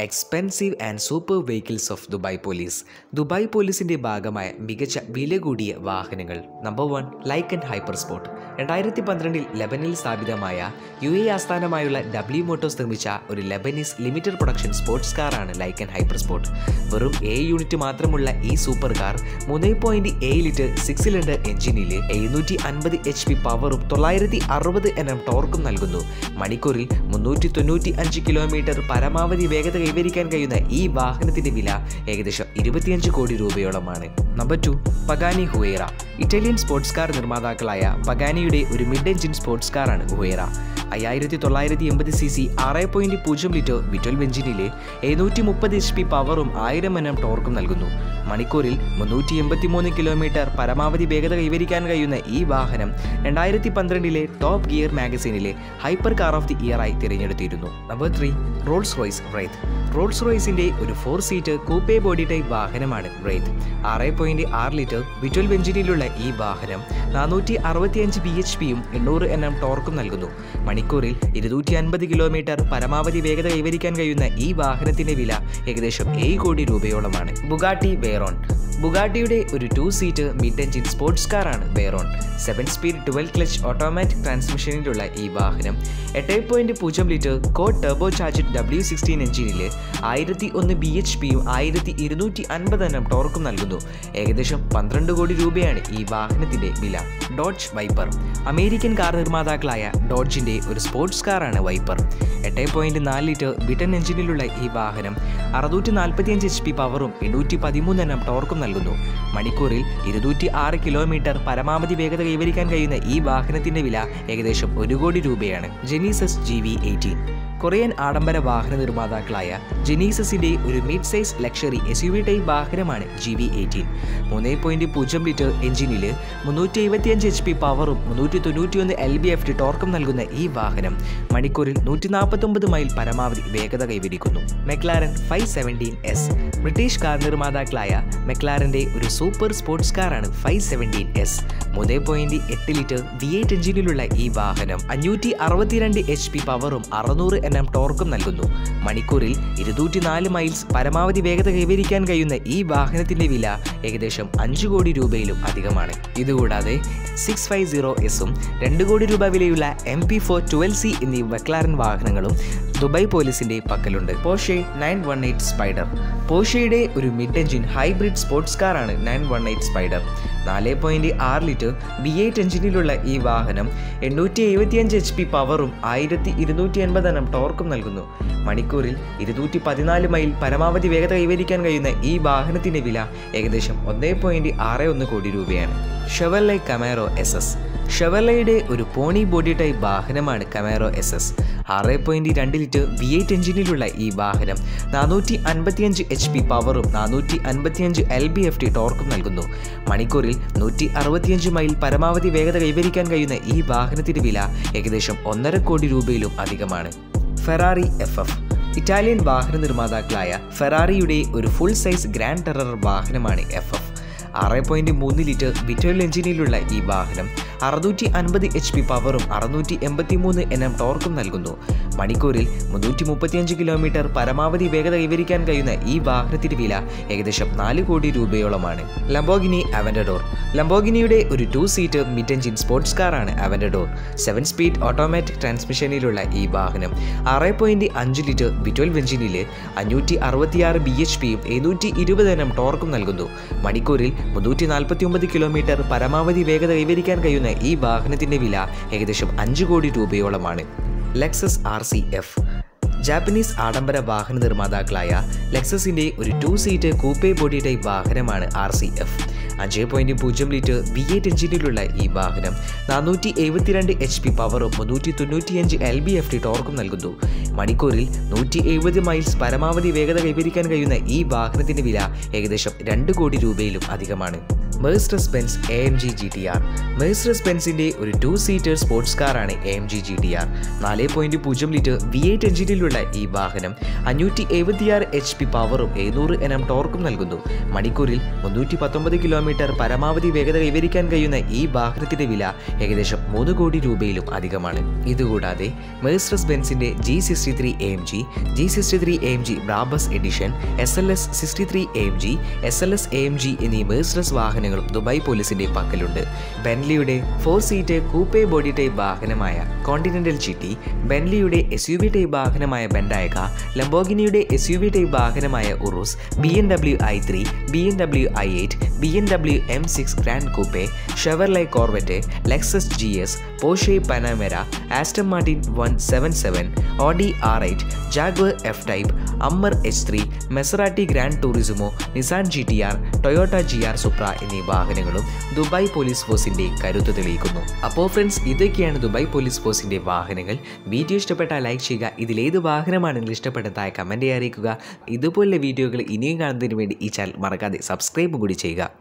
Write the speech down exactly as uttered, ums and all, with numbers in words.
Expensive and super vehicles of Dubai police. Dubai പോലീസിൻ്റെ ഭാഗമായ മികച്ച വില കൂടിയ വാഹനങ്ങൾ. Number one, Lykan hyper sport. രണ്ടായിരത്തി പന്ത്രണ്ടിൽ ലെബനിൽ സ്ഥാപിതമായ യു എ ആസ്ഥാനമായുള്ള ഡബ്ല്യു മോട്ടോഴ്സ് നിർമ്മിച്ച ഒരു ലെബനീസ് ലിമിറ്റഡ് പ്രൊഡക്ഷൻ സ്പോർട്സ് കാറാണ് ലൈക്കൻ ഹൈപ്പർ സ്പോർട്ട്. വെറും ഏഴ് യൂണിറ്റ് മാത്രമുള്ള ഈ സൂപ്പർ കാർ മൂന്ന് പോയിന്റ് ഏഴ് ലിറ്റർ സിക്സ് സിലിണ്ടർ എഞ്ചിനിൽ എഴുന്നൂറ്റി അൻപത് എച്ച് പി പവറും തൊള്ളായിരത്തി അറുപത് എൻ എം ടോർക്കും നൽകുന്നു. മണിക്കൂറിൽ മുന്നൂറ്റി തൊണ്ണൂറ്റി അഞ്ച് കിലോമീറ്റർ പരമാവധി വേഗത കൈവരിക്കാൻ കഴിയുന്ന ഈ വാഹനത്തിന്റെ വില ഏകദേശം ഇരുപത്തിയഞ്ച് കോടി രൂപയോളമാണ്. Number two, Pagani Huayra. Italian sports car നിർമ്മാതാക്കളായ പഗാനിയുടെ ഒരു മിഡ് എഞ്ചിൻ സ്പോർട്സ് കാറാണ് ഹുവൈറ. അയ്യായിരത്തി തൊള്ളായിരത്തി എൺപത് സി സി ആറ് പോയിന്റ് പൂജ്യം ലിറ്റർ വിറ്റ്വൽവ് എഞ്ചിനിലെ എഴുന്നൂറ്റി മുപ്പത് എച്ച് പി പവറും ആയിരം എൻ എം ടോർക്കും നൽകുന്നു. മണിക്കൂറിൽ മുന്നൂറ്റി എൺപത്തി മൂന്ന് കിലോമീറ്റർ പരമാവധി വേഗത കൈവരിക്കാൻ കഴിയുന്ന ഈ വാഹനം രണ്ടായിരത്തി പന്ത്രണ്ടിലെ ടോപ്പ് ഗിയർ മാഗസീനിലെ hyper car of the year ആയി തിരഞ്ഞെടുത്തിരുന്നു. Number three, Rolls Royce Wraith. Rolls റോയ്സിന്റെ ഒരു four seat coupe body type വാഹനമാണ് റൈത്ത്. ആറ് പോയിന്റ് ആറ് ലിറ്റർ വിറ്റ്വൽവ് എഞ്ചിനിലുള്ള ഈ വാഹനം നാനൂറ്റി അറുപത്തിയഞ്ച് ബി എച്ച് പിയും എണ്ണൂറ് എൻ എം ടോർക്കും നൽകുന്നു. മണിക്കൂറിൽ ഇരുന്നൂറ്റി അൻപത് കിലോമീറ്റർ പരമാവധി വേഗത കൈവരിക്കാൻ കഴിയുന്ന ഈ വാഹനത്തിന്റെ വില ഏകദേശം ഏഴ് കോടി രൂപയോളമാണ്. Bugatti Veyron. ബുഗാട്ടിയുടെ ഒരു two seat mid engine sports കാറാണ് Veyron. Seven speed twelve clutch automatic ട്രാൻസ്മിഷനിലുള്ള ഈ വാഹനം എട്ട് പോയിന്റ് പൂജ്യം litre quad turbo charge W sixteen എഞ്ചിനിൽ ആയിരത്തി ഒന്ന് ബി എച്ച് പിയും ആയിരത്തി ഇരുന്നൂറ്റി അൻപത് എണ്ണം ടോർക്കും നൽകുന്നു. ഏകദേശം പന്ത്രണ്ട് കോടി രൂപയാണ് ഈ വാഹനത്തിന്റെ വില. Dodge Viper. അമേരിക്കൻ കാർ നിർമ്മാതാക്കളായ ഡോഡ്ജിന്റെ ഒരു സ്പോർട്സ് കാറാണ് വൈപ്പർ. എട്ട് പോയിന്റ് നാല് ലിറ്റർ ബിറ്റൺ എഞ്ചിനിലുള്ള ഈ വാഹനം അറുന്നൂറ്റി നാൽപ്പത്തിയഞ്ച് എച്ച് പി പവറും എണ്ണൂറ്റി പതിമൂന്ന് എണ്ണം ടോർക്കും നൽകുന്നു. മണിക്കൂറിൽ ഇരുന്നൂറ്റി ആറ് കിലോമീറ്റർ പരമാവധി വേഗത കൈവരിക്കാൻ കഴിയുന്ന ഈ വാഹനത്തിന്റെ വില ഏകദേശം ഒരു കോടി രൂപയാണ്. Genesis G V eighteen. Korean ആഡംബര വാഹന നിർമ്മാതാക്കളായ ജെനീസസിന്റെ ഒരു mid size luxury S U V type വാഹനമാണ് ജി വി എയ്റ്റീൻ. മൂന്ന് പോയിന്റ് പൂജ്യം ലിറ്റർ എഞ്ചിനിൽ മുന്നൂറ്റി എഴുപത്തിയഞ്ച് എച്ച് പി പവറും മുന്നൂറ്റി തൊണ്ണൂറ്റി ഒന്ന് എൽ ബി എഫ് ടി ടോർക്കും നൽകുന്ന ഈ വാഹനം മണിക്കൂറിൽ നൂറ്റി നാൽപ്പത്തി ഒമ്പത് മൈൽ പരമാവധി വേഗത കൈവരിക്കുന്നു. McLaren five seventeen S. British car നിർമ്മാതാക്കളായ മെക്ലാരന്റെ ഒരു സൂപ്പർ സ്പോർട്സ് കാറാണ് ഫൈവ് സെവൻറ്റീൻ എസ്. മൂന്ന് പോയിന്റ് എട്ട് ലിറ്റർ വി എയ്റ്റ് എഞ്ചിനിലുള്ള ഈ വാഹനം അഞ്ഞൂറ്റി അറുപത്തിരണ്ട് എച്ച് പി പവറും അറുന്നൂറ് എൻ എം ടോർക്കും നൽകുന്നു. മണിക്കൂറിൽ ഇരുന്നൂറ്റി നാല് മൈൽസ് പരമാവധി വേഗത കൈവരിക്കാൻ കഴിയുന്ന ഈ വാഹനത്തിന്റെ വില ഏകദേശം അഞ്ച് കോടി രൂപയിലും അധികമാണ്. ഇതുകൂടാതെ സിക്സ് ഫൈവ് സീറോ എസും രണ്ട് കോടി രൂപ വിലയുള്ള M P four twelve C എന്നീ മെക്ലാരൻ വാഹനങ്ങളും ദുബായ് പോലീസിന്റെ പക്കലുണ്ട്. Porsche nine one eight spyder. പോർഷെയുടെ ഒരു മിഡ് എഞ്ചിൻ ഹൈബ്രിഡ് സ്പോർട്സ് കാറാണ് നയൻ വൺ എയ്റ്റ് സ്പൈഡർ. നാല് പോയിന്റ് ആറ് ലിറ്റർ വി എയ്റ്റ് എഞ്ചിനിലുള്ള ഈ വാഹനം എണ്ണൂറ്റി എഴുപത്തിയഞ്ച് എച്ച് പി പവറും ആയിരത്തി ഇരുന്നൂറ്റി എൺപത് എണ്ണം ടോർക്കും നൽകുന്നു. മണിക്കൂറിൽ ഇരുന്നൂറ്റി പതിനാല് മൈൽ പരമാവധി വേഗത കൈവരിക്കാൻ കഴിയുന്ന ഈ വാഹനത്തിന്റെ വില ഏകദേശം ഒന്ന് പോയിന്റ് ആറ് ഒന്ന് കോടി രൂപയാണ്. Chevrolet Camaro S S. ഷെവർലയുടെ ഒരു പോണി ബോഡി ടൈപ്പ് വാഹനമാണ് കമാരോ എസ് എസ്. ആറ് പോയിന്റ് രണ്ട് ലിറ്റർ വി എയ്റ്റ് എഞ്ചിനിലുള്ള ഈ വാഹനം നാനൂറ്റി അൻപത്തിയഞ്ച് എച്ച് പി പവറും നാനൂറ്റി അൻപത്തിയഞ്ച് എൽ ബി എഫ് ടി ടോർക്കും നൽകുന്നു. മണിക്കൂറിൽ നൂറ്റി അറുപത്തിയഞ്ച് മൈൽ പരമാവധി വേഗത കൈവരിക്കാൻ കഴിയുന്ന ഈ വാഹനത്തിന്റെ വില ഏകദേശം ഒന്നര കോടി രൂപയിലും അധികമാണ്. Ferrari F F. ഇറ്റാലിയൻ വാഹന നിർമ്മാതാക്കളായ ഫെറാറിയുടെ ഒരു ഫുൾ സൈസ് ഗ്രാൻഡ് ടെറർ വാഹനമാണ് എഫ് എഫ്. ആറ് പോയിന്റ് മൂന്ന് ലിറ്റർ വിറ്റ്വൽവ് എഞ്ചിനിലുള്ള ഈ വാഹനം അറുന്നൂറ്റി അൻപത് എച്ച് പി പവറും അറുന്നൂറ്റി എൺപത്തി മൂന്ന് എൻ എം ടോർക്കും നൽകുന്നു. മണിക്കൂറിൽ മുന്നൂറ്റി മുപ്പത്തിയഞ്ച് കിലോമീറ്റർ പരമാവധി വേഗത കൈവരിക്കാൻ കഴിയുന്ന ഈ വാഹനത്തിന്റെ വില ഏകദേശം നാല് കോടി രൂപയോളമാണ്. Lamborghini Aventador. ലംബോർഗിനിയുടെ ഒരു two seat mid engine sports കാറാണ് അവന്റഡോർ. സെവൻ സ്പീഡ് ഓട്ടോമാറ്റിക് ട്രാൻസ്മിഷനിലുള്ള ഈ വാഹനം ആറ് പോയിന്റ് അഞ്ച് ലിറ്റർ വിറ്റ്വൽവ് എഞ്ചിനിൽ അഞ്ഞൂറ്റി അറുപത്തിയാറ് ബി എച്ച് പിയും എഴുന്നൂറ്റി ഇരുപത് എൻ എം ടോർക്കും നൽകുന്നു. മണിക്കൂറിൽ മുന്നൂറ്റി നാൽപ്പത്തി ഒമ്പത് കിലോമീറ്റർ പരമാവധി വേഗത കൈവരിക്കാൻ കഴിയുന്ന ഈ വാഹനത്തിന്റെ വില ഏകദേശം അഞ്ച് കോടി രൂപയോളമാണ്. Lexus R C F. Japanese ആഡംബര വാഹന നിർമ്മാതാക്കളായ ലെക്സസിന്റെ ഒരു two seat coupe body type വാഹനമാണ് ആർ സി എഫ്. അഞ്ച് പോയിന്റ് പൂജ്യം ലിറ്റർ വി എയ്റ്റ് എഞ്ചിനിലുള്ള ഈ വാഹനം നാനൂറ്റി എഴുപത്തിരണ്ട് എച്ച് പി പവറും മുന്നൂറ്റി തൊണ്ണൂറ്റിയഞ്ച് എൽ ബി എഫ് ടി ടോർക്കും നൽകുന്നു. മണിക്കൂറിൽ നൂറ്റി എഴുപത് മൈൽസ് പരമാവധി വേഗത കൈവരിക്കാൻ കഴിയുന്ന ഈ വാഹനത്തിന്റെ വില ഏകദേശം രണ്ട് കോടി രൂപയിലും അധികമാണ്. Mercedes Benz A M G G T R. Mercedes Benzന്റെ ഒരു ടു സീറ്റർ സ്പോർട്സ് കാറാണ് A M G G T R. നാല് പോയിന്റ് പൂജ്യം ലിറ്റർ വി എയ്റ്റ് എഞ്ചിനിലുള്ള ഈ വാഹനം അഞ്ഞൂറ്റി എഴുപത്തിയാറ് എച്ച് പി പവറും എഴുന്നൂറ് എൻ എം ടോർക്കും നൽകുന്നു. മണിക്കൂറിൽ മുന്നൂറ്റി പത്തൊമ്പത് കിലോമീറ്റർ പരമാവധി വേഗത കൈവരിക്കാൻ കഴിയുന്ന ഈ വാഹനത്തിന്റെ വില ഏകദേശം മൂന്ന് കോടി രൂപയിലും അധികമാണ്. ഇതുകൂടാതെ Mercedes Benzന്റെ G sixty-three A M G, G sixty-three A M G Brabus Edition, S L S sixty-three A M G, S L S A M G എന്നീ Mercedes വാഹനങ്ങളും ദുബായ് പോലീസിന്റെ പക്കലുണ്ട്. ബെൻലിയുടെ four seat coupe body type വാഹനമായ Continental G T, ബെൻലിയുടെ S U V type വാഹനമായ Bentayga, ലംബോർഗിനിയുടെ S U V type വാഹനമായ Urus, B M W I three, B M W I eight, B M W M six grand coupe, Chevrolet Corvette, Lexus G S, Porsche Panamera, Aston Martin one seven seven, Audi R eight, Jaguar F type, Hummer H three, മെസറാട്ടി grand Turismo, Nissan G T R, Toyota G R Supra എന്നീ വാഹനങ്ങളും Dubai police ഫോഴ്സിന്റെ കരുത്ത് തെളിയിക്കുന്നു. അപ്പോൾ friends, ഇതൊക്കെയാണ് Dubai police ഫോഴ്സിന്റെ വാഹനങ്ങൾ. Video ഇഷ്ടപ്പെട്ടാൽ ലൈക്ക് ചെയ്യുക. ഇതിലേത് വാഹനമാണെങ്കിലും ഇഷ്ടപ്പെട്ടതായ കമൻറ്റ് അറിയിക്കുക. ഇതുപോലുള്ള വീഡിയോകൾ ഇനിയും കാണുന്നതിന് വേണ്ടി ഈ ചാനൽ മറക്കാതെ സബ്സ്ക്രൈബ് കൂടി ചെയ്യുക.